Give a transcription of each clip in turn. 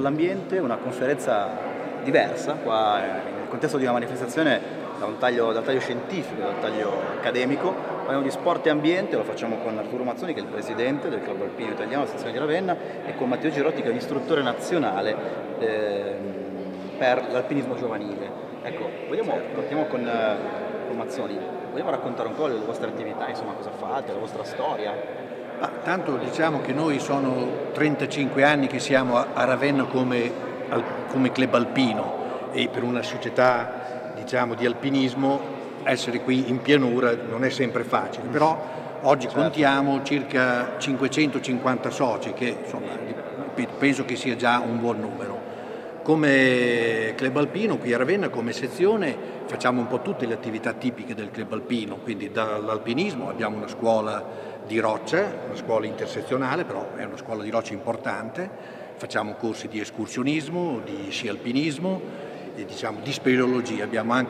l'ambiente, una conferenza diversa, qua nel contesto di una manifestazione dal taglio scientifico, dal taglio accademico. Parliamo di sport e ambiente, lo facciamo con Arturo Mazzoni, che è il presidente del Club Alpino Italiano, la sezione di Ravenna, e con Matteo Girotti, che è l'istruttore nazionale per l'alpinismo giovanile. Ecco, partiamo con Mazzoni. Vogliamo raccontare un po' le vostre attività, insomma, cosa fate, la vostra storia? Tanto diciamo che noi sono 35 anni che siamo a Ravenna come club alpino, e per una società di alpinismo essere qui in pianura non è sempre facile, però oggi contiamo circa 550 soci, che insomma penso che sia già un buon numero. Come club alpino qui a Ravenna, come sezione, facciamo un po' tutte le attività tipiche del club alpino, quindi dall'alpinismo abbiamo una scuola di roccia, una scuola intersezionale, però è una scuola di roccia importante, facciamo corsi di escursionismo, di sci alpinismo, e di speleologia, abbiamo anche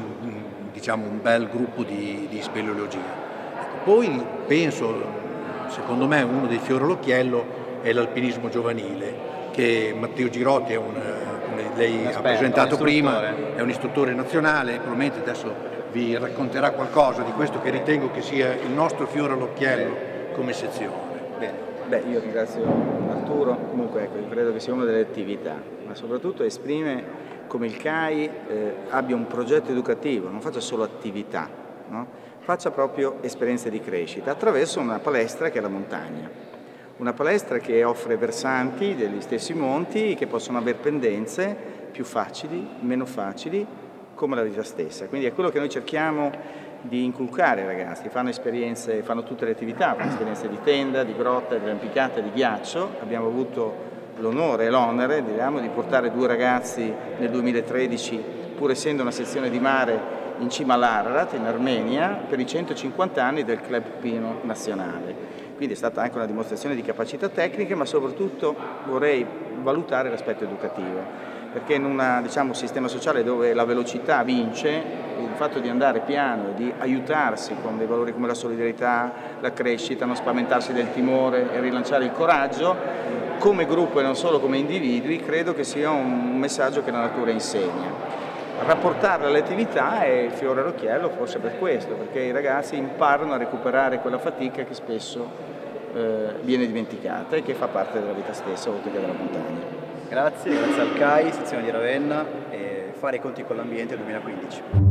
un bel gruppo di speleologia. Poi penso, secondo me, uno dei fiori all'occhiello è l'alpinismo giovanile, che Matteo Girotti come lei ha presentato prima, è un istruttore nazionale, probabilmente adesso vi racconterà qualcosa di questo, che ritengo che sia il nostro fiore all'occhiello come sezione. Beh, io ringrazio Arturo, comunque ecco, io credo che sia una delle attività, ma soprattutto esprime come il CAI abbia un progetto educativo, non faccia solo attività, no? Faccia proprio esperienze di crescita attraverso una palestra che è la montagna. Una palestra che offre versanti degli stessi monti che possono avere pendenze più facili, meno facili, come la vita stessa. Quindi è quello che noi cerchiamo di inculcare ai ragazzi. Fanno esperienze, fanno tutte le attività, fanno esperienze di tenda, di grotta, di arrampicata, di ghiaccio. Abbiamo avuto l'onore e l'onere, diciamo, di portare 2 ragazzi nel 2013, pur essendo una sezione di mare in cima all'Ararat, in Armenia, per i 150 anni del Club Alpino Nazionale. Quindi è stata anche una dimostrazione di capacità tecniche, ma soprattutto vorrei valutare l'aspetto educativo, perché in un sistema sociale dove la velocità vince, il fatto di andare piano e di aiutarsi con dei valori come la solidarietà, la crescita, non spaventarsi del timore e rilanciare il coraggio, come gruppo e non solo come individui, credo che sia un messaggio che la natura insegna. Rapportarla alle attività è il fiore all'occhiello, forse per questo, perché i ragazzi imparano a recuperare quella fatica che spesso viene dimenticata e che fa parte della vita stessa, oltre che della montagna. Grazie al CAI, sezione di Ravenna, e fare i conti con l'ambiente 2015.